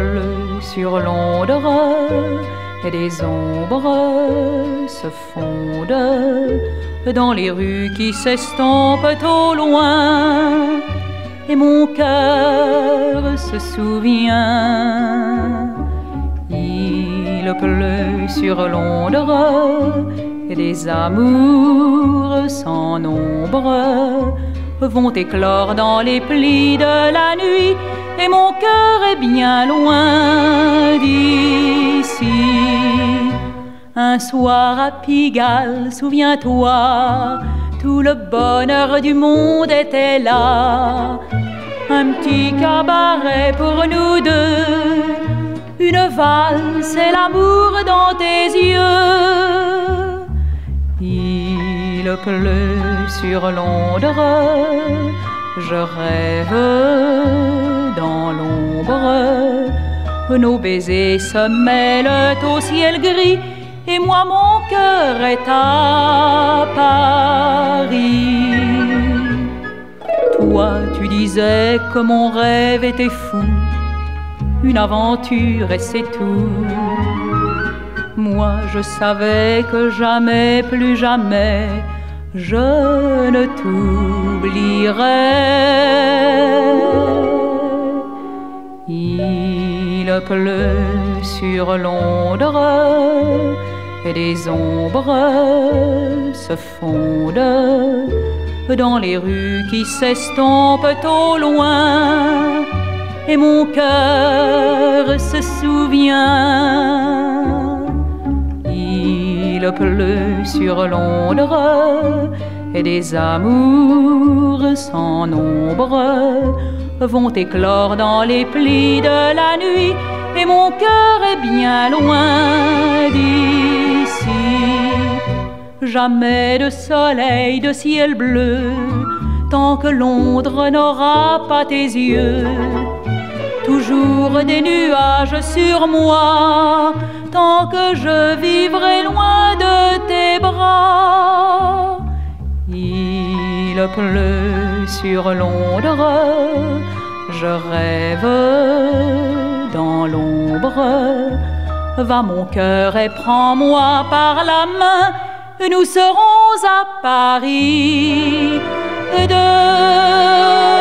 pleut sur Londres et des ombres se fondent dans les rues qui s'estompent au loin, et mon cœur se souvient. Il pleut sur Londres et des amours sans nombre vont éclore dans les plis de la nuit, et mon cœur est bien loin d'ici. Un soir à Pigalle, souviens-toi, tout le bonheur du monde était là. Un petit cabaret pour nous deux, une valse et l'amour dans tes yeux. Il pleut sur Londres, je rêve dans l'ombre. Nos baisers se mêlent au ciel gris, et moi mon cœur est à Paris. Toi tu disais que mon rêve était fou, une aventure et c'est tout. Moi je savais que jamais, plus jamais, je ne t'oublierai. Il pleut sur Londres et des ombres se fondent dans les rues qui s'estompent au loin, et mon cœur se souvient. Il pleut sur Londres et des amours sans nombre vont éclore dans les plis de la nuit, et mon cœur est bien loin d'ici. Jamais de soleil, de ciel bleu, tant que Londres n'aura pas tes yeux. Toujours des nuages sur moi, tant que je vivrai loin de tes bras. Il pleut sur Londres, je rêve dans l'ombre. Va mon cœur et prends-moi par la main, nous serons à Paris demain.